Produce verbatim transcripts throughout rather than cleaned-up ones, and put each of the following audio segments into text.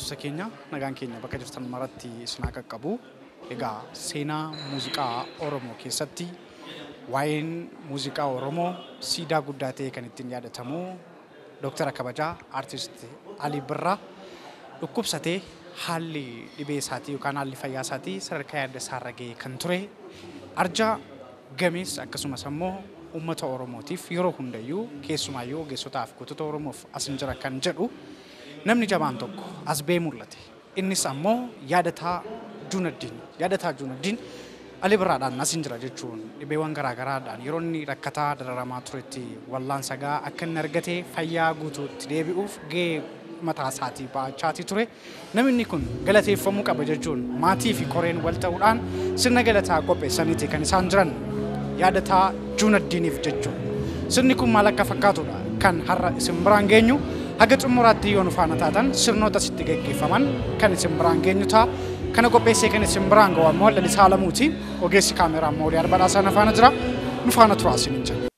Hordoftoota keenya nagaan keenya bakka jirtan maratti isin haa qaqqabu. Egaa seenaa muuziqaa Oromoo keessatti waa'een muuziqaa Oromoo siidaa guddaa ta'e kan ittiin yaadatamu Doktara Kabajaa Artist Alii Birraa dhukkubsatee haalli dhibee isaatii yookaan haalli fayyaa isaatii sadarkaa yaadda isaarra ga'e kan ture arjaa gameessa akkasumas immoo uummata Oromootiif yeroo hundayyuu keessumaayyuu ogeessotaaf gootota Oromoof asin jira kan jedhu namni jabaan tokko as ba'ee mul'ate. Innis ammoo yaadataa Juunaddiin yaadataa Juunaddiin Alii Birraadhaan asin jira jechuun dhibeewwan garaagaraadhaan yeroo inni rakkataa dararamaa turetti wallaansa gahaa akka inni argate fayyaa guutuutti deebi'uuf ga'ee mataa isaatii baachaatii ture. Namni kun galateeffamuu qaba jechuun maatii fi koreen wal ta'uudhaan sirna galataa qopheessaniiti kan isaan jiran yaadataa Juunaddiiniif jechuun. Sirni kun maal akka fakkaatudha kan har'a isin biraan geenyu haga xumuraatti yoo nu faana taatan sirnoota sitti gaggeeffaman kan isin biraan geenyu ta'a. Kana qopheessee kan isin biraan ga'u ammoo Lalisaa Lamuuti. Ogeessi kaameraa ammoo Olii Arbadhaasaa na faana jira. Nu faana turaa isin hin jenna.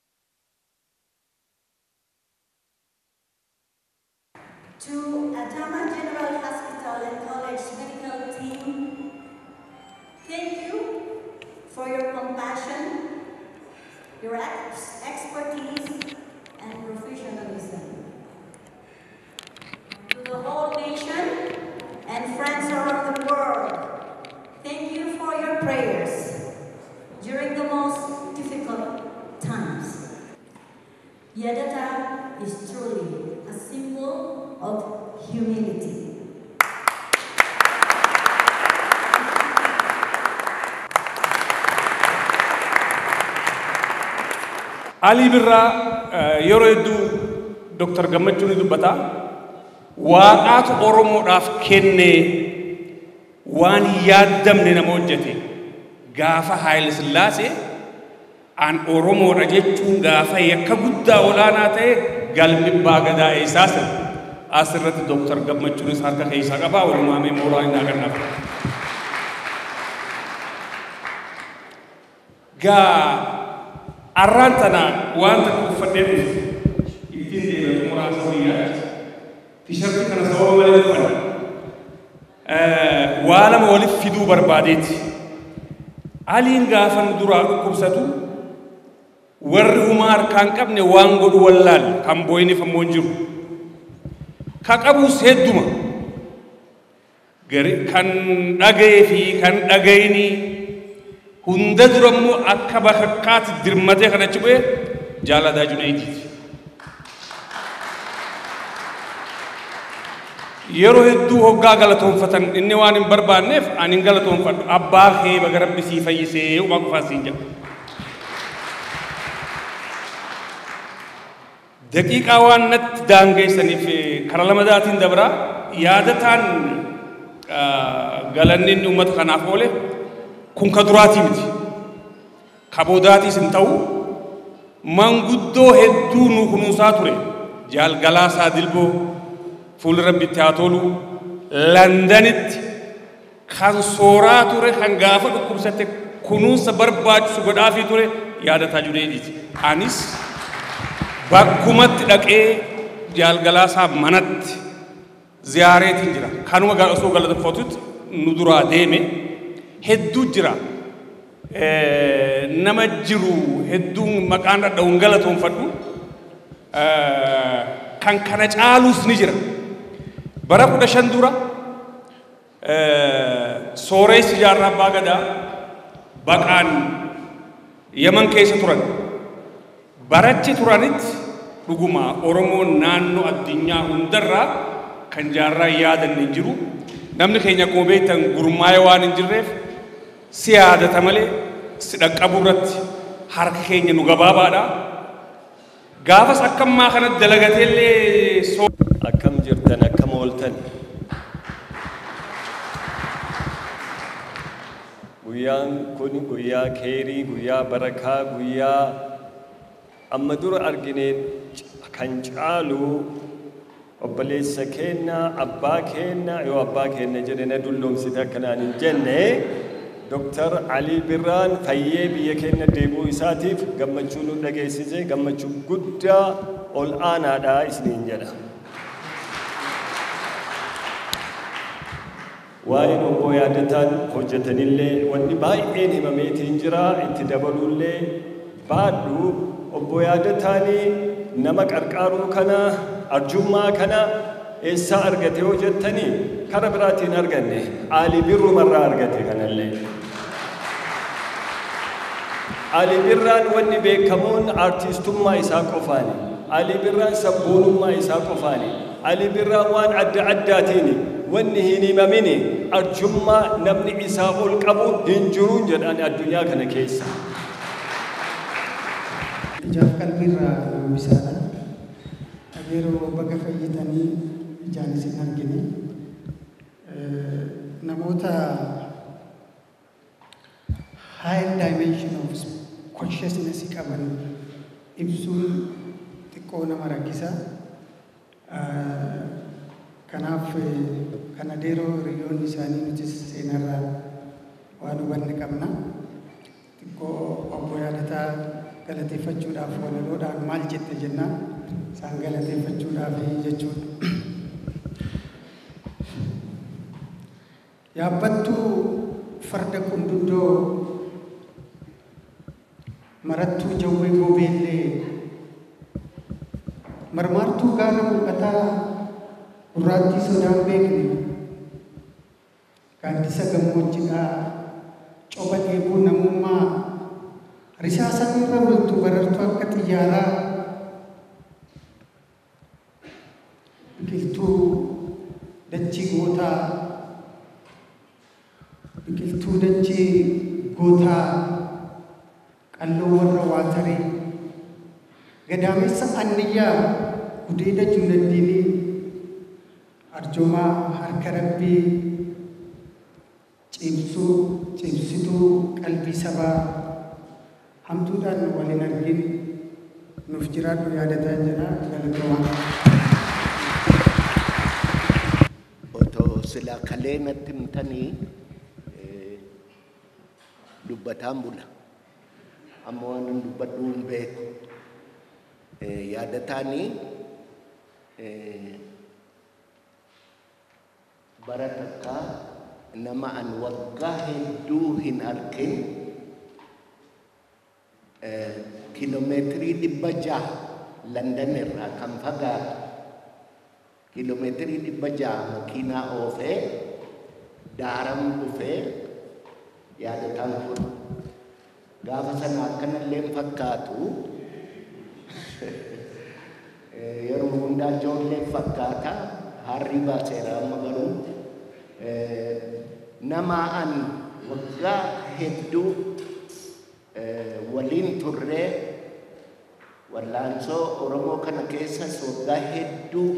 To Adama General Hospital and College medical team, thank you for your compassion, your ex- expertise, and professionalism. To the whole nation and friends around the world, thank you for your prayers during the most difficult times. Yadata is truly a symbol of humility. Alii Birraa yeroo hedduu Doktor Gammachuun dubbata waaqaatu Oromoodhaaf kenne waan yaaddamne nama hojjete gaafa Haayile Sillaasee an Oromoodha jechuun gaafa yakka guddaa olaanaa ta'e galmi abbaa gadaa isaas asirratti Doktor Gammachuunis harka keessaa qabaa walumaamee mooraa hin agarnaaf. Gaa arraan tana wanta uffadhee ittiin deemee muraasa wayyaa tishartii kana sababa malee uffadha. Waa lama waliif fiduu barbaadeeti. Aliin gaafa duraa dhukkubsatu warri humaa harkaan qabne waan godhu wallaal kan booyiniif ammoo hin jiru. Ka qabus hedduma kan dhaga'ee fi kan dhaga'inii hunda durammoo akka bakakkaatti dirmatee kan achi bu'e jaalataa Junaaydiiti. Yeroo hedduu hoggaa galatoonfatan inni waan hin barbaanneef ani hin galatoonfadhu abbaa kee baga Rabbi sii fayyisee uumaa qofaa siin jedha. Daqiiqaa waan natti daangeessaniif kara lamadaatiin dabraa yaadataan galanni inni uummata kanaaf oole kun ka duraatii miti. Ka boodaatiis hin ta'u manguddoo hedduu nu kunuunsaa ture. Jaal Galaasaa Dilboo fuula Rabbitti haa tolu Londanitti kan sooraa ture kan gaafa dhukkubsate kunuunsa barbaachisu godhaafii ture yaadataa Junaaydiiti. Anis bakkumatti dhaqee Jaal Galaasaa manatti ziyaareetiin jira. Kanuma osoo galateeffatutti nu duraa deeme hedduu jira. Nama jiru hedduun maqaan dhadha'uun galatoonfadhu kan kana caalus ni jira. Bara kudha shan dura sooressi jaarraa abbaa gadaa baqaan Yaman keessa turan. Barachi turanitti dhuguma Oromoon naannoo addunyaa hundarraa kan jaarraa yaadanne hin jiru. Namni keenya akkuma beektan gurmaa'ee waan hin jirreef si yaadata malee si dhaqqabuu irratti harka keenya nu gabaabaadha. Gaafas akkammaa kanatti dalagateellee soo akkam jirtan akkam ooltan. Guyyaan kun guyyaa keerii, guyyaa barakaa, guyyaa amma dura argine kan caalu obboleessa keenya abbaa keenya yoo abbaa keenya jedhe na dulloomsite akkanaan hin jenne Doktor Alii Birraan fayyee biyya keenya deebi'uu isaatiif gammachuu nu dhageessise gammachuu guddaa ol aanaadha isiniin jedha. waa'ee obbo yaadataan hojjetanillee wanni baay'een himameetiin jira itti dabaluullee baadhu obbo yaadataanii nama qarqaaruu kana arjummaa kana eessaa argate yoo jettanii kara biraatiin arganne Ali Birrumarraa argate kanallee. Ali Birraan wanni beekamuun artistummaa isaa qofaani. Ali Birraan sabboonummaa isaa qofaani. Ali Birraan waan adda addaatiin wanni hin himamini arjummaa namni isaa ol qabu hin jiruun jedhan addunyaa kana keessa. Ijaaf qalbiirraa bisaadha. Yeroo bakka fayyitanii ijaan isin argine namoota higher dimension of consciousness qaban ibsuun xiqqoo nama rakkisa. Kanaaf kana deeroo hiriyoonni isaanii nutis seenarraa waan hubanne qabna. Xiqqoo obbo yaadataa galateeffachuudhaaf walaloodhaan maal jette jennaan isaan galateeffachuudhaaf jechuudha. Yaabbattuu farda qunduddoo marattuu jawwee goobeellee marmaartuu gaara mul'ataa gurraattii sodaan beekne gaaddisa gammoojjidhaa coba dheebuu namummaa risaasaa irra bultu barartuu akka xiyyaaraa biqiltuu dachii gootaa biqiltuu dachii gootaa qalloo warra waataree gadaamessa anniyyaa gudeeda juunaddiinii arjoomaa harka rabbii cimsuu cimsituu qalbii sabaa hamtuudhaan waliin argin nuuf jiraadhu yaadataa jira galatoomaa. Otoo silaa kalee natti himtanii dubbataan bula. Amma waan dubbadhu hin beeku. Yaadataanii bara takkaa nama an waggaa hedduu hin argin kiiloomeetirii dhibba jaha London irraa kan fagaatu kiiloomeetirii dhibba jaha makiinaa oofee daaram dhufee yaadataan kun gaafa sana akkanallee fakkaatu yeroo hundaa ijoollee fakkaata harri baaseera amma garuu nama an waggaa hedduu waliin turree wallaansoo Oromoo kana keessas waggaa hedduu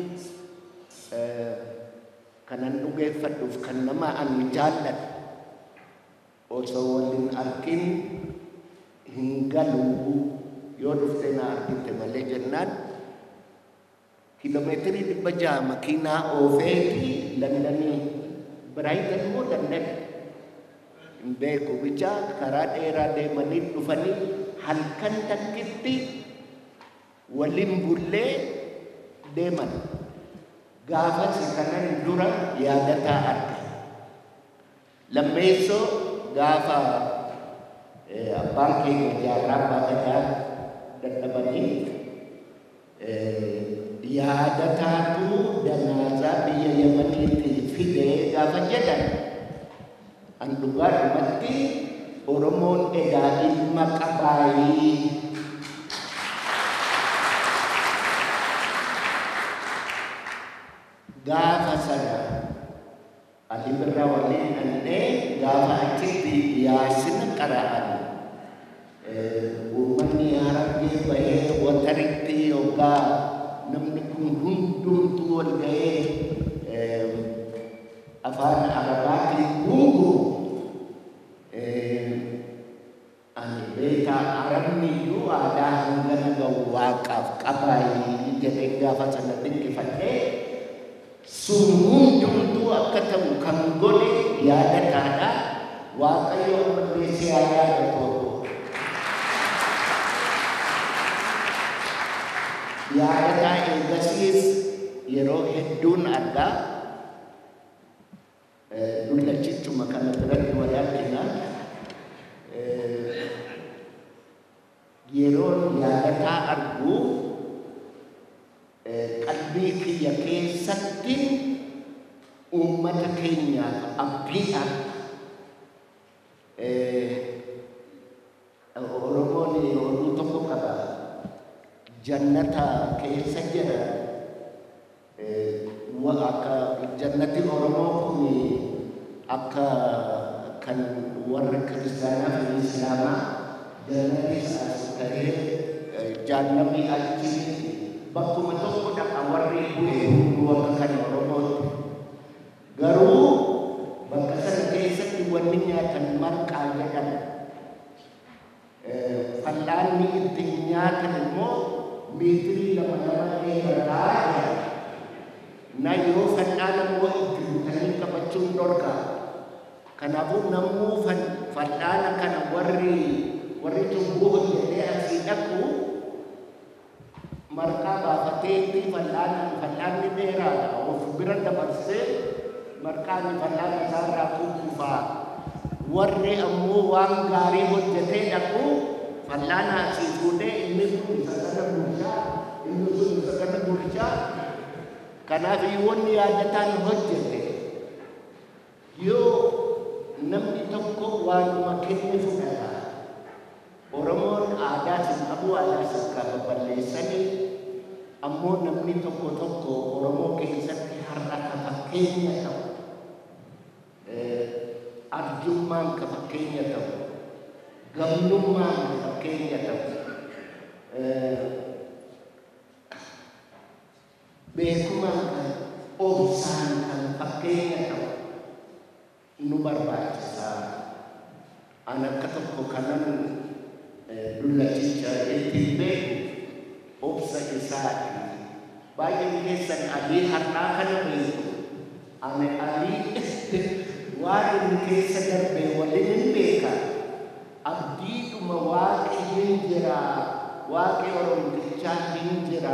kanan dhugeeffadhuuf kan nama an jaalladhu osoo waliin argin hin galuu yoo dhuftee na argite malee jennaan kiiloomeetirii dhibba jaha makiinaa oofeeti Londonii Brighton moo London hin beeku bichaa karaa dheeraa deemanii dhufanii halkan takkitti waliin bullee deeman. Gaafas kanan dura yaadataa arge. Lammeessoo gaafa abbaan keenya jaarraa baagadaa dadhabanii yaadataatu janaazaa biyya Yamaniitti fidee gaafa jedhan an dhugaadhumatti Oromoon egaa ilma qabaayii gaafa sana Ali Birraa waliin annee gaafa achitti yaasina qara'an uummanni Harargee bahee wataritti yookaan namni kun hundumtuu wal ga'ee afaan Arabaatiin guutuu ani beekaa Arabni iyyuu aadaa hangana ga'u waaqaaf qabaayii jedhee gaafa sana dinqifadhee sun hundumtuu akka ta'u kan godhe yaadataadha. Waaqayyo malleessee haa yaadatu. Yaadataa eegasiis yeroo hedduun argaa dullachichuma kana biratti wal argina. Yeroon yaadataa argu qalbii kiyya keessatti uummata keenyaaf abdiidha. Oromoon oduu tokko qaba. Jannata keessa jira. Akka jannati Oromoo kun akka kan warra kiristaanaa fi islaamaa jannati as ta'ee jannati achi bakkuma tokko dhaqa warri bu'ee hunduu akka kan Oromootti. Garuu bakka sana keessatti wanni nyaatan marqaa jedhama. Fal'aanni ittiin nyaatan immoo meetirii lama lama dheerataa jira. Na yoo fal'aana immoo itti bitanii qabachuun dhorka. Kanaafuu namuu fal'aana kana warri warri cubbuu hojjetee asii dhaqu marqaa baafatee itti fal'aana fal'aanni dheeraadha. Of bira dabarsee marqaani fal'aana isaarraa kukkufaa. Warri ammoo waan gaarii hojjetee dhaqu fal'aana asii fuudhee inni kun isa kana bulchaa inni kun isa kana bulchaa. Kanaaf wanni yaadataan hojjete yoo namni tokko waanuma kenne fudhata. Oromoon aadaa sin qabu aadaa sin qaba balleessanii ammoo namni tokko tokko Oromoo keessatti har'a ka fakkeenya ta'u arjummaan ka fakkeenya ta'u gamnummaan ka fakkeenya ta'u beekumaan kan obsaan kan fakkeenya ta'u nu barbaachisa. An akka tokko kanan dullachicha ittiin beeku obsa isaati. Baay'een keessan adii har'aa kana beeku. Ani adii waan inni keessa darbee waliin hin beeka. Abdiidhuma waaqi hin jira. Waaqi Oromtichaa hin jira.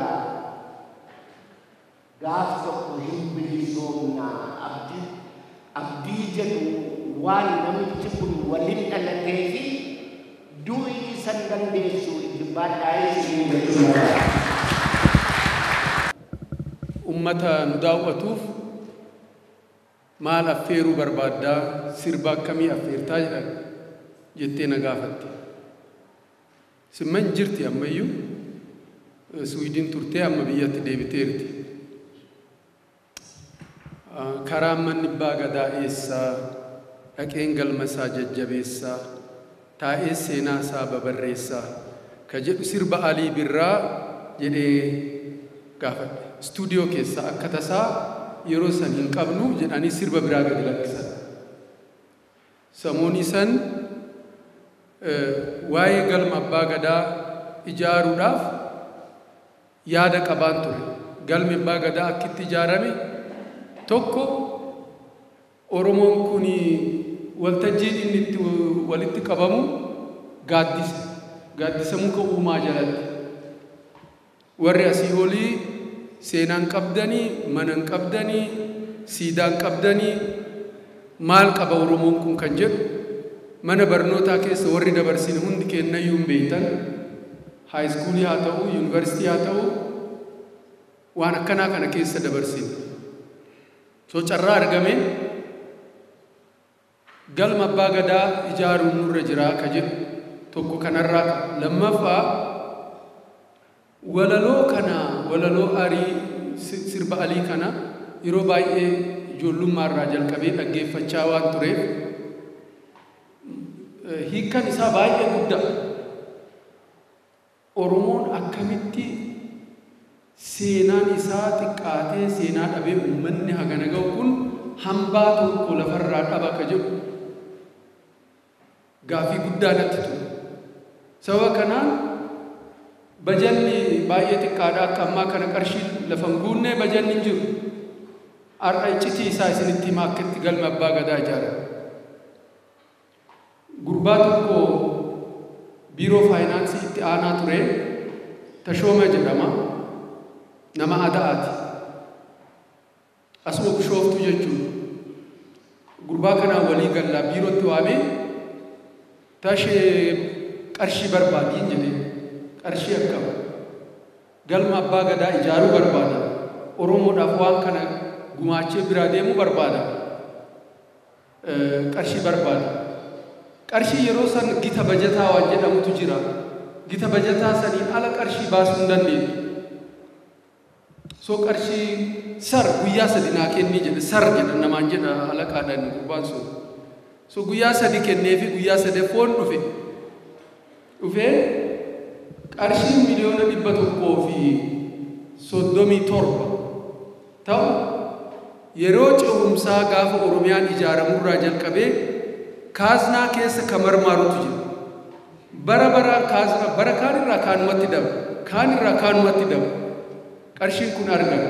Gaaf tokko hin bilisoomna. Abdii abdii jedhu waan namichi kun waliin dhalatee fi du'i san dandeessu ijibbaadhaa isin jedhudha. Ummata nu daawwatuuf maal affeeruu barbaaddaa sirba akkamii affeertaa jedhan jettee na gaafatte. Simman jirti ammayyuu Suwiidin turtee amma biyyatti deebiteerti. Karaa manni abbaa gadaa eessaa dhaqeen galma isaa jajjabeessaa taa'ee seenaa isaa babarreessaa ka jedhu sirba Alii Birraa jedhee gaafadhe. Stuudiyoo keessa akka tasaa yeroo san hin qabnu jedhanii sirba biraa gadi lakkisan. Samoonii san waa'ee galma abbaa gadaa ijaaruudhaaf yaada qabaan ture. Galmi abbaa gadaa akkitti ijaarame tokko Oromoon kun waltajjiin inni itti walitti qabamu gaaddisa. Gaaddisa muka uumaa jalatti. Warri asii olii seenaan qabdanii, manan qabdanii, siidaan qabdanii maal qaba Oromoon kun kan jedhu mana barnootaa keessa warri dabarsin hundi kennayyuu hin beektan. Haayiskuulii haa ta'u, yuunivarsiitii haa ta'u waan akkanaa kana keessa dabarsin. So carraa argame galma abbaa gadaa ijaaruun nurra jiraa ka jedhu tokko kanarraa lammaffaa walaloo kana walaloo arii sirba Alii kana yeroo baay'ee ijoollummaarraa jalqabee dhaggeeffachaa waan tureef hiikkan isaa baay'ee guddaa. Oromoon akkamitti seenaan isaa xiqqaatee seenaa dhabee uummanni hagana ga'u kun hambaa tokko lafarraa dhaba ka jedhu gaafii guddaa natti ture. Sababa kanaan bajanni baay'ee xiqqaadha akka ammaa kana qarshii lafa hin guunne bajanni hin jiru. Har'a iccitii isaa isinitti himaa akka itti galma abbaa gadaa ijaarame. Gurbaa tokko biiroo faayinaansii itti aanaa ture Tashooma jedhama. Nama Adaati. Asuma Bishooftuu jechuudha. gurbaa kanaa walii gallaa biirootti waamee tashee qarshii barbaadiin jedhee qarshii akkam galma abbaa gadaa ijaaruu barbaada oromoodhaaf waan kana gumaachee biraa deemuu barbaada qarshii barbaada qarshii yeroo san gita bajataa waan jedhamutu jira gita bajataa saniin ala qarshii baasuu hin dandeenye so qarshii sar guyyaa sadi naa kennii jedhe sar jedha namaan jedha alaqaadhaan gurbaan sun so guyyaa sadi kenneefi guyyaa sadaffoon dhufe dhufee qarshii miliyoona dhibba tokkoo fi soddomii torba ta'u yeroo ce'umsaa gaafa oromiyaan ijaaramurraa jalqabee kaaznaa keessa kamarmaarutu jira bara bara kaaznaa bara kaanirraa kaanumatti daba kaanirraa kaanumatti daba qarshiin kun argama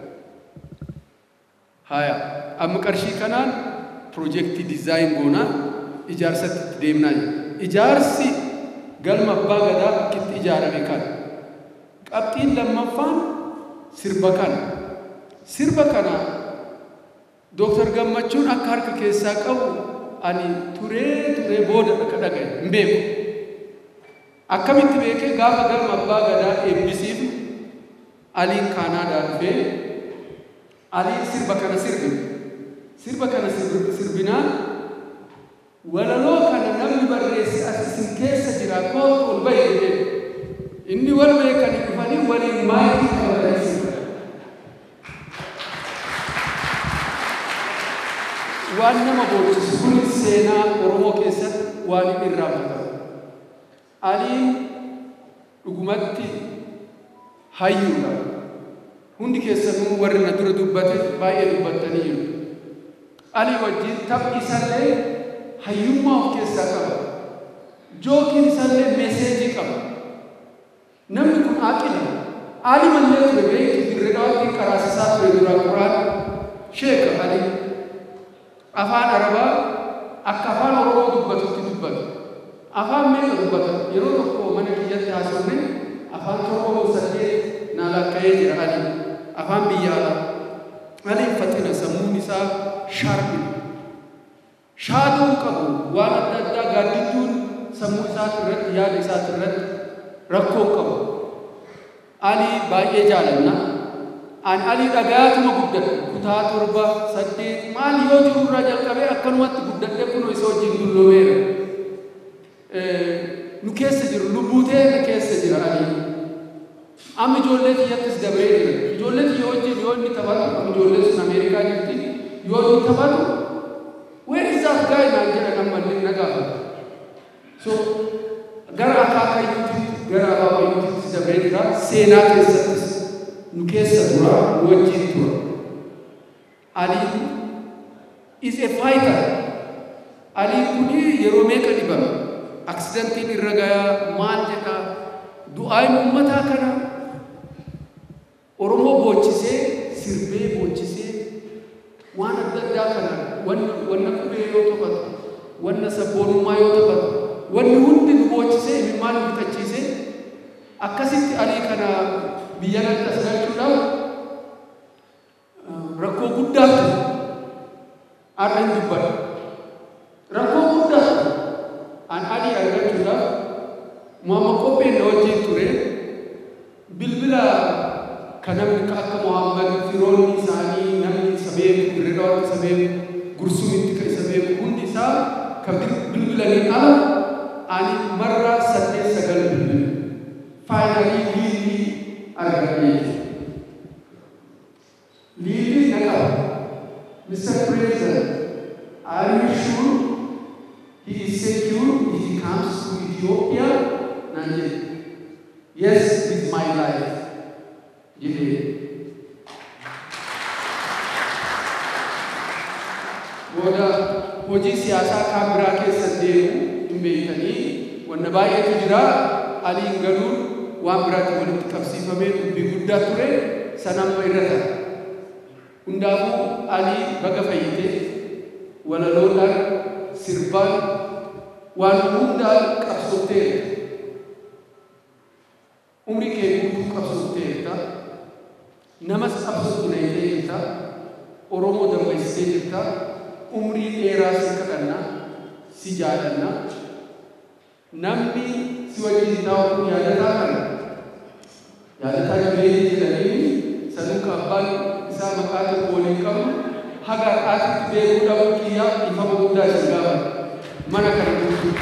haya amma qarshii kanaan piroojeektii dizaayin goonaa ijaarsatti deemnaa jira ijaarsi galma abbaa gadaa akkitti ijaarame kana qabxiin lammaffaan sirba kana sirba kana dooktar Gammachuun akka harka keessaa qabu ani turee turee booda dhaka dhagaye hin beeku akkamitti beekee gaafa galma abbaa gadaa eebbisiif aliin kaanaadaa dhufee aliin sirba kana sirbe sirba kana sirbinaa walaloo kana namni barreesse as isin keessa jira kootu ol bahe jedhe inni wal beekanii dhufanii waliin maayii qabatanii waan nama boonsisu kun seenaa Oromoo keessatti waan inni irraanfatamu aliin dhugumatti hayyuudha hundi keessanuu warri na dura dubbate baay'ee dubbattanii jiru alii wajjin taphni isallee hayyummaa of keessaa qaba jookiin isallee meeseejii qaba namni kun aaqila ali mallee ture beektu dirreedhaatti qaraasisaa ture duraa quraan sheeka alii afaan arabaa akka afaan oromoo dubbatutti dubbatu afaan meeqa dubbata yeroo tokko mana kiyyatti haasofne afaan oromoo saddeet naa lakka'ee jira alii afaan biyya alaa aliin faxina sammuun isaa sharpi shaaduu qabu waan adda addaa gaaddidduun sammuu isaati irratti yaada isaati irratti rakkoo qabu alii baay'ee jaalanna ani alii dhagaatuma guddadhe kutaa torba saddeet maal yoo jirurraa jalqabee akkanumatti guddadhe kunoo isa wajjin dulloomeera nu keessa jiru lubbuutee na keessa jira alii amma ijoollee kiyyattis dabree jira ijoollee kiyya wajjin yoo inni taphatu amma ijoollee sun ameerikaa jirti yoo inni taphatu where is that guy naan jedha nammallee na gaafata so gara akaakayyuutti gara abaabayyuutti dabree jira seenaa keessattis nu keessa tura nu wajjin tura Ali is a fighter Ali kuni yeroo meeqa dhibame accidentiin irra gayaa maal jedha du'aayin ummataa kana Oromoo boochisee sirbee boochisee waan adda addaa kana wanna qubee yoo taphatu wanna sabboonummaa yoo taphatu wanni hundi nu boochisee imimmaan nu bitachiisee akkasitti alii kana biyya natti as galchuudhaaf rakkoo guddaatu har'a hin dubbadhu rakkoo guddaatu an alii argachuudhaaf Muhammad Qopheen na wajjin ture bilbila kan namni akka Muhammad firoonni isaanii namni isa beeku dirreedhaatti isa beeku gursumitti kan isa beeku hundi isaa kan bilbilaniin ala ani marraa saddeet sagal bilbila faayinaalii liilii argatee liilii na qaba Mister President, are you sure he is secure if he comes to Ethiopia? Nanjee, yes, with my life. Jedhee booda hojii siyaasaa kan biraa keessa deemu hin beekanii wanna baay'eetu jira aliin galuun waan biraatti walitti qabsiifamee dubbii guddaa ture sanamma irra ta'a hundaafuu alii baga fayyitee walaloodhaan sirbaan waan hundaan qabsoofteera umrii kee guutuu qabsoofteerta namas qabsootti nayitee jirta Oromoo dambaysitee jirta umrii dheeraa si kadhanna si jaalanna namni si wajjin taa'u kun yaadataa kana yaadataa jireenya jedhanii sanuka abbaan isaa maqaa tokko waliin qabu haga haatitti beekuu dhabu kiyyaa ifama guddaa isin gaafa mana kana guutuu.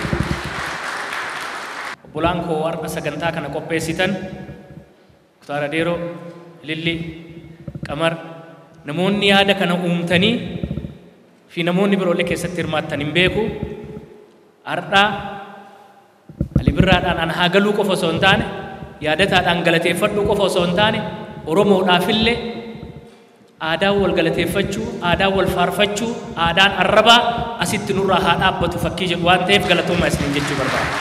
Obbolaan koo har'a sagantaa kana qopheessitan Kutaara Deeroo, Lilli, Qamar namoonni yaada kana uumtanii fi namoonni biroolee keessatti hirmaattan hin beeku. Har'a Ali Birraadhaan an haa galuu qofa osoo hin taane yaadataadhaan galateeffadhuu qofa osoo hin taane Oromoodhaafillee aadaa wal galateeffachuu, aadaa wal faarfachuu, aadaan arrabaa asitti nurraa haa dhaabbatu fakkii jedhu waan ta'eef galatooma isiniin jechuu barbaada.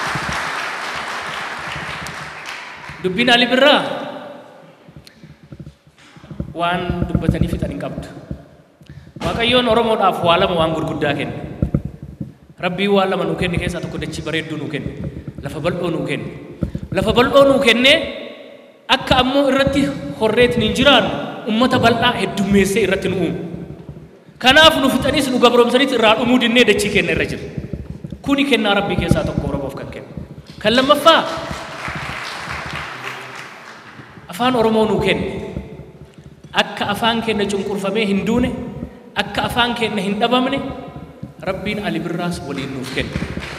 Dubbiin Ali Birraa waan dubbatanii fixan hin qabdu. Waaqayyoon Oromoodhaaf waa lama waan gurguddaa kenne. Rabbiin waan lama nuu kenne keessaa tokko dachii bareedduu nuu kenne. Lafa bal'oo nuu kenne. Lafa bal'oo nuu kenne akka ammoo irratti horreetiin hin jiraannu ummata bal'aa heddummeessee irratti nu uumu. Kanaaf nu fixaniis nu gabroomsaniis irraa dhumuu dinnee dachii kenna irra jira. Kuni kennaa Rabbii keessaa tokko Oromoof kan kenne. Kan lammaffaa afaan Oromoo nuu kenne. Akka afaan keenya cunqurfamee hin duune, akka afaan keenya hin dhabamne Rabbiin Ali Birraas waliin nuuf kenne.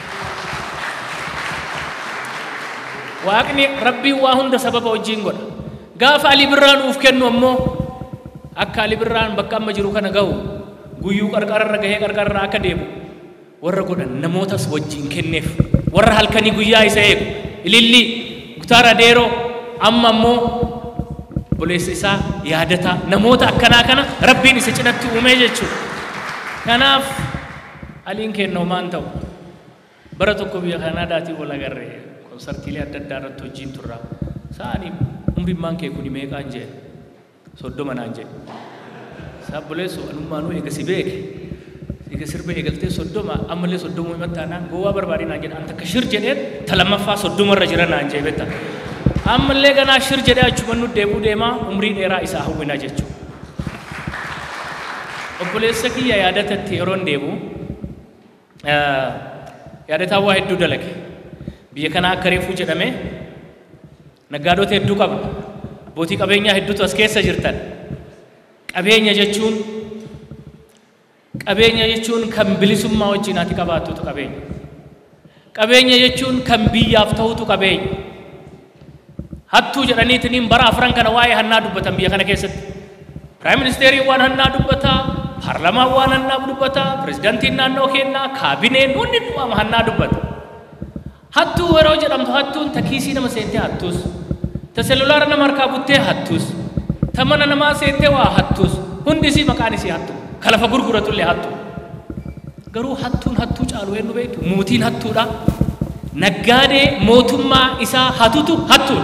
Waaqni Rabbiin waa hunda sababa wajjin godha. Gaafa Ali Birraa nuuf kennu ammoo akka Ali Birraan bakka amma jiru kana gahu guyyuu qarqararra gahee qarqararra akka deemu warra godhan namootas wajjin kenneef warra halkanii guyyaa isa eegu Ililli Kutaara Deeroo amma ammoo boleessa isaa yaadata namoota akkanaa kana Rabbiin isa cinatti uumee jechuudha. Kanaaf aliin kennu maan ta'u bara tokko biyya Kanaadaatii wal agarree konsartiilee adda addaa irratti hojiin turra. Saani umrimmaan kee kuni meeqaan jee soddoma naan jee sabboleessu anummaanuu eega si beeke eega sirba eegaltee soddoma ammallee soddomuu himattaa naan gowwaa barbaadee naan jedha anta akka shir jedheen talammaffaa soddomarra jira naan jee betta. Ammallee ganaa shir jedhee achuman nu deebuu deemaa umrii dheeraa isaa hawwinaa jechuudha. Obboleessa kiyya yaadatatti yeroon deebu yaadataa waa hedduu dalage. Biyya kanaa akka reefuu jedhamee naggaadota hedduu qabna. Abbootii qabeenyaa hedduutu as keessa jirtan. Qabeenya jechuun qabeenya jechuun kan bilisummaa wajjin ati qabaattutu qabeenya. Qabeenya jechuun kan biyyaaf ta'utu qabeenya. Hattuu jedhaniitiin bara afran kana waa'ee hannaa dubbatan biyya kana keessatti. Prime Ministeeriin waan hannaa dubbataa, Paarlamaan waan hannaa dubbataa, Pirezidaantiin naannoo kennaa, Kaabineen hundi waan hannaa dubbata. Hattuu yeroo jedhamtu hattuun ta kiisii nama seentee hattuus, ta selulaara nama harkaa buttee hattuus, ta mana namaa seentee waa hattuus, hundi isii maqaan isii hattu, ka lafa gurguratullee hattu. Garuu hattuun hattuu caalu eenyu beektu? Mootiin hattuudha. Naggaadee mootummaa isaa hatutu hattuudha.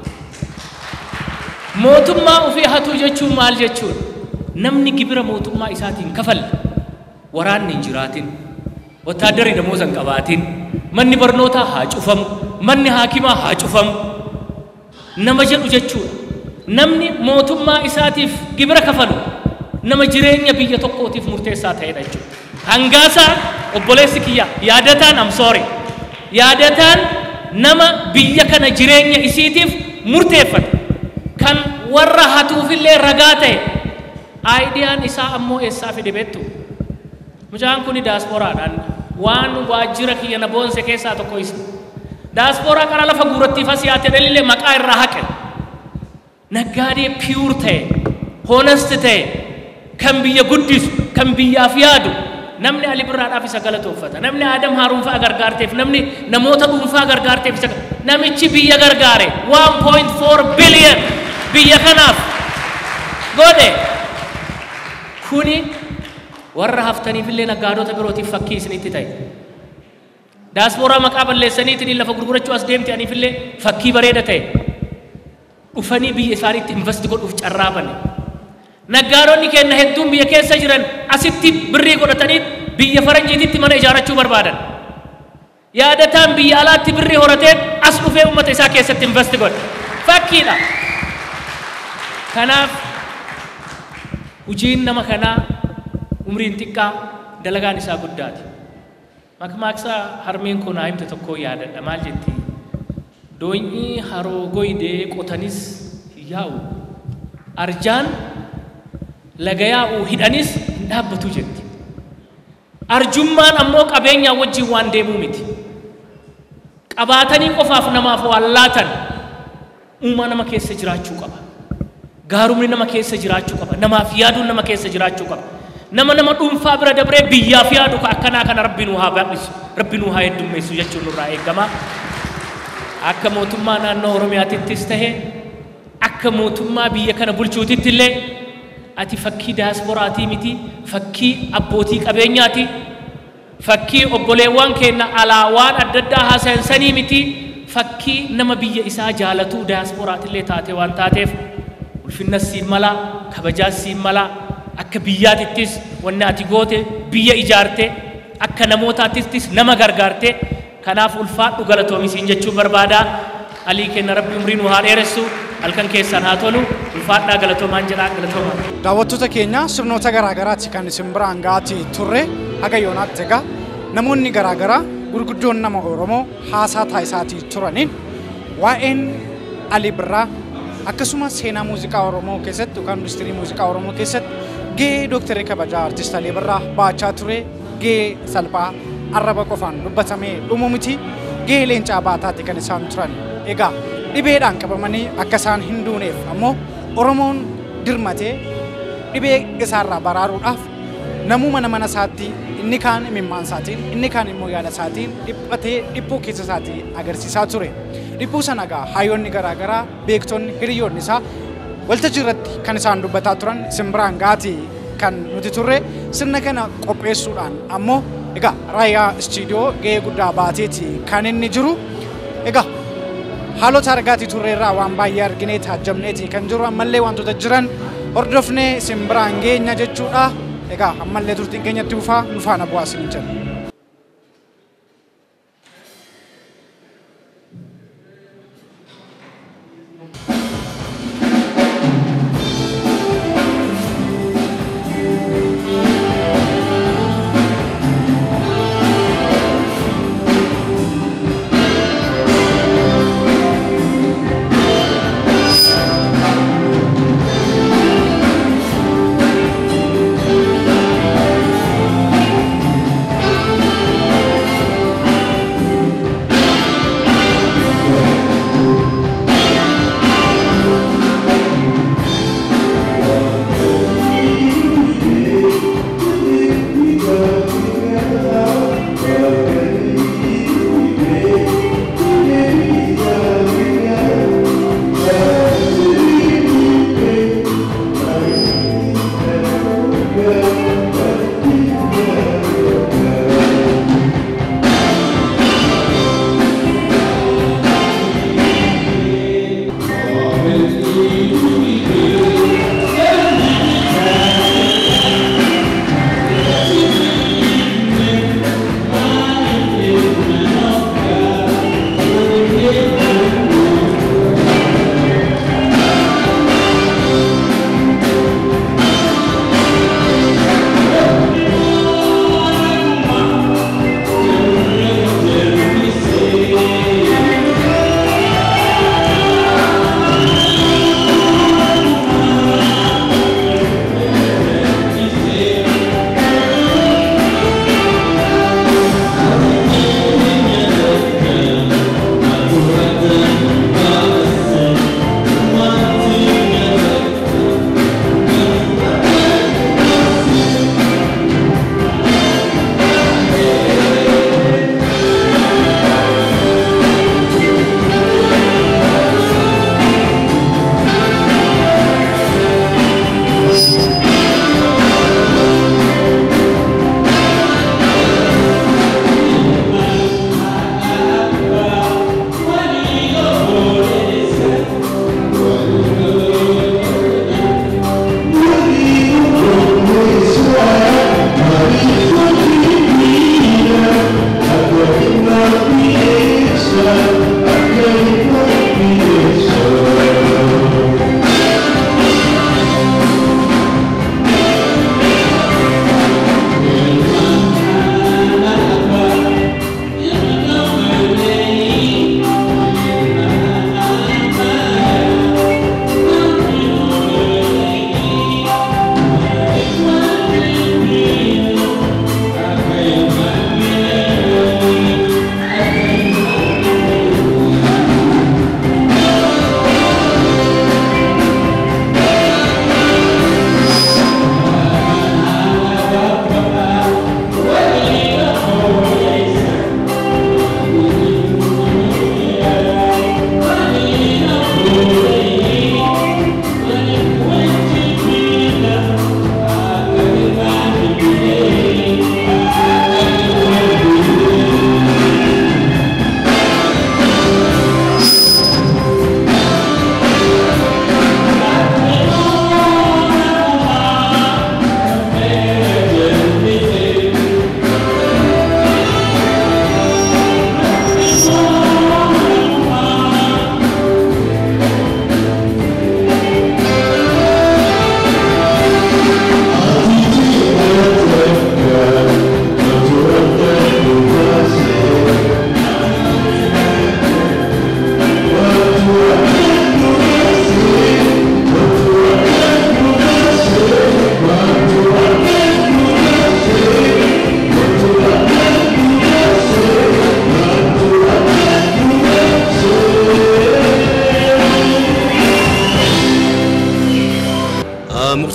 Mootummaa ofii hatuu jechuun maal jechuudha? Namni gibira mootummaa isaatiin kafalle waraanni hin jiraatin, wattaaddarri damooza hin qabaatin, manni barnootaa haa cufamu, manni haakimaa haa cufamu nama jedhu jechuudha. Namni mootummaa isaatiif gibira kafalu nama jireenya biyya tokkootiif murteessaa ta'edha jechuudha. Hangaasaa obboleessi kiyya yaadataan am sorry yaadataan nama biyya kana jireenya isiitiif murteeffate kan warra hatuufillee ragaa ta'e aayidiyaan isaa ammoo eessaa fide beektu. Mucaan kuni daasporaadhaan waan waajjira kiyya na boonse keessaa tokko isa. Daasporaa kana lafa guurattiif as yaate dhalillee maqaa irraa haqe. Naggaadee piyuur ta'e, honest ta'e, kan biyya guddisu, kan biyyaaf yaadu. Namni Ali Birraadhaaf isa galatoofata. Namni Adam Haruunfaa gargaarteef, namni namoota dhuunfaa gargaarteef isa namichi biyya gargaare one point four billion biyya kanaaf godhe. Kuni warra haftaniifillee naggaadota birootiif fakkii isinitti ta'e. Daasporaa maqaa balleessaniitiin lafa gurgurachuu as deemte aniifillee fakkii bareeda ta'e. Dhufanii biyya isaaniitti invest godhuuf carraabane. Naggaadonni keenya hedduun biyya keessa jiran asitti birrii godhatanii biyya faranjiititti mana ijaarachuu barbaadan. Yaadataan biyya alaatti birrii horateen as dhufee uummata isaa keessatti invest godha. Fakkiidha. Kanaaf hojiin nama kanaa umriin xiqqaa dalagaan isaa guddaati. Makmaaksa harmeen kun haa himte tokko yaadadha maal jetti doonii haroo goydee qotanis yaa'u arjaan laga yaa'u hidhanis hin dhaabbatu jetti. Arjummaan ammoo qabeenyaa wajjin waan deemuu miti. Qabaatanii qofaaf namaaf waan laatan uumaa nama keessa jiraachuu qaba. Gaarumni nama keessa jiraachuu qaba. Namaaf yaaduun nama keessa jiraachuu qaba. Nama nama dhuunfaa bira dabree biyyaaf yaadu ka akkanaa kana Rabbi nuu haa baay'isu, Rabbi nuu haa heddummeessu jechuun nurraa eegama. Akka mootummaa naannoo Oromiyaatittis ta'e akka mootummaa biyya kana bulchuutitti illee ati fakkii daasporaatii miti, fakkii abbootii qabeenyaati, fakkii obboleewwan keenya alaa waan adda addaa haasa'ansanii miti, fakkii nama biyya isaa jaalatu daasporaatii illee taate waan taateef ulfinna siin mala, kabajaa siin mala, akka biyyaatittis wanni ati goote biyya ijaarte, akka namootaattis nama gargaarte, kanaaf ulfaadhu galatoomisiin jechuun barbaada. Alii kenna Rabbi umrii nu haa dheeressu, halkan keessan haa tolu, ulfaadhaa galatoomaan jedhaa galatoomaa. Daawwattoota keenya sirnoota garaagaraatti kan isin biraan ga'aa turre haga yoonaatti egaa namoonni garaagaraa gurguddoon nama Oromoo haasaa taasisaatii turaniin waa'een Alii Birraa akkasumas seenaa muuziqaa Oromoo keessatti yookaan industirii muuziqaa Oromoo keessatti gahee dooktarii kabajaa artist Alii Birraa baachaa ture gahee salphaa arraba qofaan dubbatamee dhumu miti gahee leencaa baataatti kan isaan turan. Egaa dhibeedhaan qabamanii akka isaan hin duuneef ammoo Oromoon dirmatee dhibee isaarraa baraaruudhaaf namuu mana mana isaatti inni kaan imimmaan isaatiin inni kaan immoo yaada isaatiin dhiphatee dhiphuu keessa isaatii agarsiisaa ture. Dhiphuu sana egaa hayyoonni garaagaraa beektonni hiriyoonni isaa waltajjii irratti kan isaan dubbataa turan isin biraan ga'aa kan nuti turre sirna kana qopheessuudhaan ammoo egaa raayyaa istiidiyoo gahee guddaa baateeti kan inni jiru. Egaa haalota argaatii turreerraa waan baay'ee arginee taajjabneeti kan jiru ammallee wantoota jiran hordofnee isin biraan geenya jechuudha. Egaa ammallee turtiin keenyatti dhufaa nu faana bu'aa isin jenna. Thank you.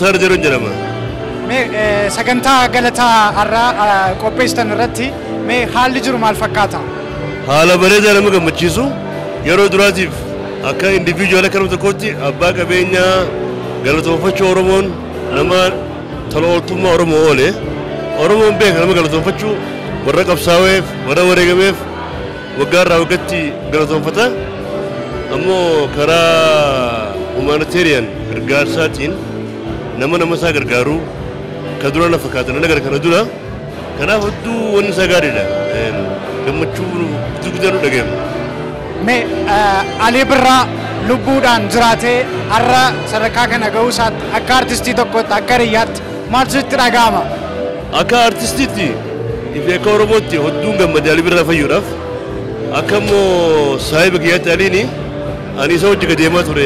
Alar Jeroon jedhama. Mee sagantaa galataa har'aa qopheessitan irratti mee haalli jiru maal fakkaata? Haala bareedaa nama gammachiisu yeroo duraatiif akka individual akka nama tokkotti abbaa qabeenyaa galatoonfachuu Oromoon nama tola ooltummaa Oromoo oole. Oromoon beeka nama galatoonfachuu warra qabsaa'eef warra wareegameef waggaa irraa waggaatti galatoonfata. Ammoo karaa humanitarian gargaarsaatiin nama nama isaa gargaaru ka dura na fakkaatan nagar kana dura kanaaf hedduu wanni isaa gaariidha. Gammachuu guddaa guddaa nu dhaga'ama. Mee Alii Birraa lubbuudhaan jiraatee har'a sadarkaa kana ga'uu isaatti akka artistii tokkotti akka hiriyaatti maaltu sitti dhaga'ama? Akka artistiitti ifi akka Oromootti hedduun gammadee Alii Birraa fayyuudhaaf akka immoo saahiba kiyyaatti Aliini ani isa hojii gadeemaa ture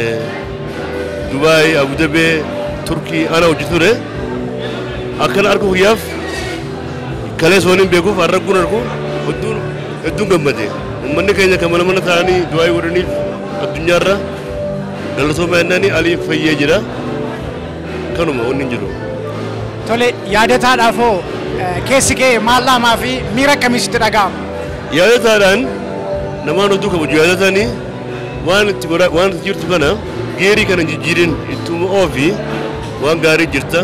Dubaay, Abu Dhabi, Turkii ana hojii ture akkana argu guyyaaf kalees waliin beekuuf har'a guun argu hedduun hedduun gammadee uummanni keenya kan mana mana ta'anii du'aa godhaniif addunyaarra galatooma yennaan Alii fayyee jira kanuma wanni jiru. Tole yaadataadhaafoo keessi kee maal laamaa fi miira akkamii sitti dhaga'ama? Yaadataadhaan namaan hedduu kabaju yaadatanii waan itti waan itti jirtu kana geerii kana jijjiirin ittuma oofi waan gaarii jirta.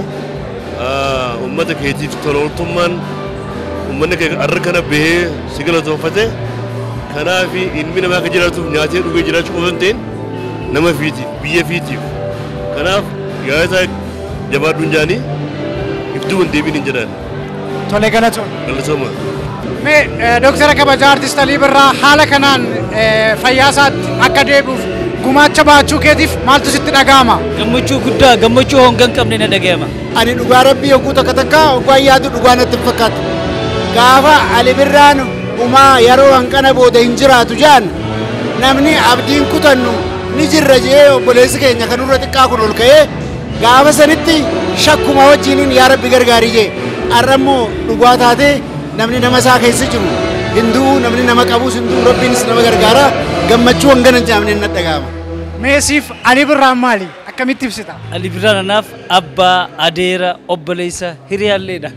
Ummata keetiif tola ooltummaan uummanni kee har'a kana bahee si galatoonfate kanaaf ilmi namaa akka jiraatuuf nyaatee dhugee jiraachuu qofa hin ta'in nama fiitiif biyya fiitiif kanaaf yaadataa jabaadhuun jaanii iftuu hin deebiin hin jedhan. Tole galatoon. Galatooma. Mee Dooktara kabajaa Artist Alii Birraa haala kanaan fayyaa isaatti akka deebi'uuf gumaacha baachuu keetiif maaltu sitti dhaga'ama? Gammachuu guddaa gammachuu hongan qabne na dhaga'ama. Ani dhugaa rabbii yogguu takka takka oggaa yaadu dhugaa natti fakkaata. Gaafa Alii Birraan umaa yeroo hanqana booda hin jiraatu jaan namni abdiin kutannu ni jirra jee obboleessi keenya kan irra xiqqaa kun ol ka'ee gaafa sanitti shakkuma wajjiniin yaa rabbi gargaarii jee har'ammoo dhugaa taatee namni nama isaa keessa jiru hinduu namni nama qabus hinduu rabbiinis nama gargaara gammachuu hangana hin jaamne na dhaga'ama. Meesiif Alii Birraan maali? Akkamitti ibsita? Alii Birraan anaaf abbaa, adeera, obboleessa, hiriyaalleedha.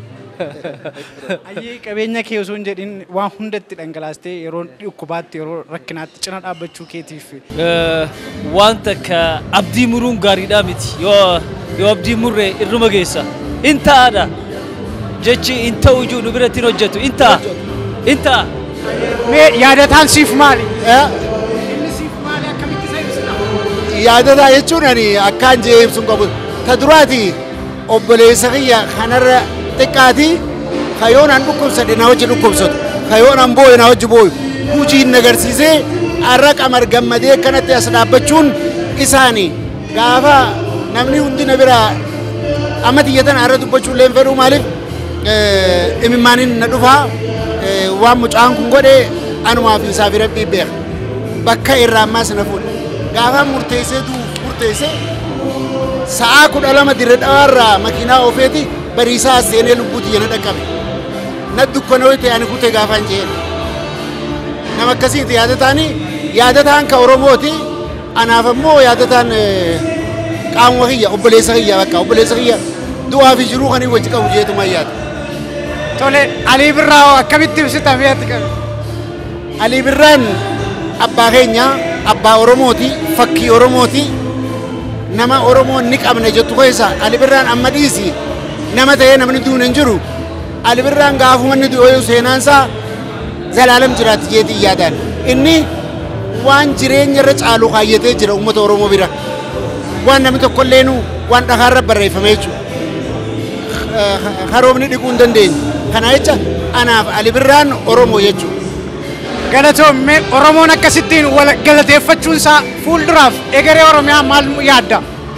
Ayyee qabeenya kee osoo hin jedhin waan hundatti dhangalaastee yeroo dhukkubaatti yeroo rakkinaatti cina dhaabbachuu keetiif. Wanta akka abdii muruun gaariidhaa miti yoo yoo abdii murree irruma geessa in ta'aadha jechi in ta'u ijuu nu biratti hin hojjetu in ta'a in ta'a. Mee yaadataan siif maali? Yaadataa jechuun ani akkaan jee ibsuun qabu ta duraati obboleessa kiyya kanarra xiqqaati kayoon an dhukkubsate na hojii dhukkubsatu kayoon an booye na hojii booyu hujiin agarsiisee har'a qamar gammadee akkanatti as dhaabbachuun isaanii gaafa namni hundi na biraa amma tiyyatan har'a dubbachuu illee hin fedhu maaliif imimmaaniin na dhufaa waan mucaan kun godhe anumaa fi isaa fi rabbii beeka bakka irraa ammaas na fuudha gaafa murteessee duuf murteessee sa'aa kudha lama dirre dhawaarraa makiinaa oofeeti bariisaa seenee lubbuuti yana dhaqqabe na dukkanoo ta'e ani kutee gaafaan jeen nama akkasiiti yaadataani yaadataan ka Oromooti anaaf ammoo yaadataan qaamuma kiyya obboleessa kiyya bakka obboleessa kiyya du'aa fi jiruu kan wajji qabu jeetuma yaada. Tole Alii Birraa akkamitti ibsita mi'aatti qabe? Alii Birraan abbaa keenya abbaa Oromooti fakkii Oromooti nama Oromoo ni qabna jettu keessa Alii Birraan amma dhiisi nama ta'ee namni duun hin jiru Alii Birraan gaafuma inni du'e seenaansaa zalaalam jiraatti jeetii yaadaan inni waan jireenya irra caalu kaayyatee jira uummata Oromoo bira waan namni tokkollee nu waan dhagaarra barreeffame jechuudha haroomni dhiquu hin dandeenye kana jecha anaaf Alii Birraan Oromoo jechuudha. Galatoomee Oromoon akkasittiin wal galateeffachuun isaa fuulduraaf egeree Oromiyaa maal yaadda?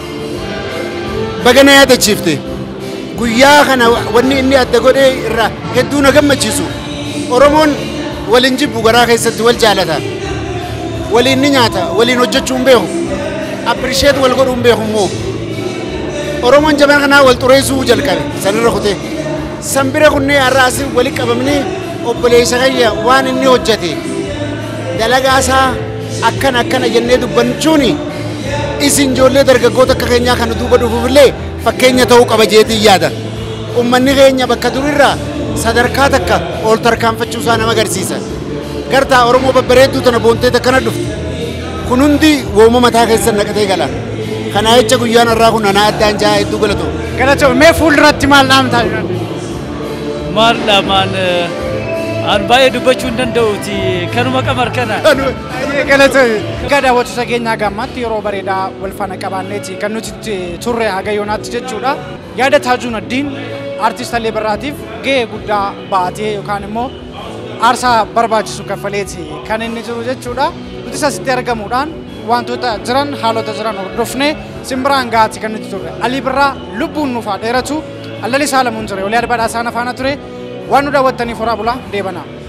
Bagana yaadachiifte guyyaa kana wanni inni adda godhee irraa hedduu na gammachiisu Oromoon waliin jibbu garaa keessatti wal jaalata waliin ni nyaata waliin hojjechuu hin beeku appreciate wal godhuu hin beeku immoo Oromoon jaban kanaa wal xureessuu jalqabe sanirra kutee sanbira kunnee har'aas walitti qabamnee obboleessa kiyya waan inni hojjete dalagaasaa akkana akkana jennee dubbachuuni isin ijoollee dargaggoota akka keenyaa kana duuba dhufuufillee fakkeenya ta'uu qaba jeetii yaada. Uummanni keenya bakka durirraa sadarkaa takka ol tarkaanfachuu isaa nama agarsiisa. Gartaa Oromoo babbareedduu tana boontee takkana dhuftu. Kun hundi wooma mataa keessan naqatee gala. Kana jecha guyyaan irraa kun anaa addaan jaa hedduu galatoo. Galatoo mee fuulduratti maal dhaamtaa? Maal dhaamaan an baay'ee dubbachuu hin danda'uuti kanuma qamar kana. Galatoo. Egaa daawwattoota keenyaa gammaatti yeroo bareedaa wal faana qabaanneeti kan nuti turre haga yoonaatti jechuudha. Yaada Taajuun Addiin artist Alii Birraatiif gahee guddaa baatee yookaan immoo aarsaa barbaachisu kaffaleeti kan inni jiru jechuudha. Nuti asitti argamuudhaan wantoota jiran haalota jiran hordofnee simbiraan gaati kan nuti turre. Alii Birraa lubbuun nuuf haa dheeratu. Allali Saalamuun ture. Olii Arbadhaa isaan afaana ture. Waan nu daawwattaniif horaa bulaa deebanaa.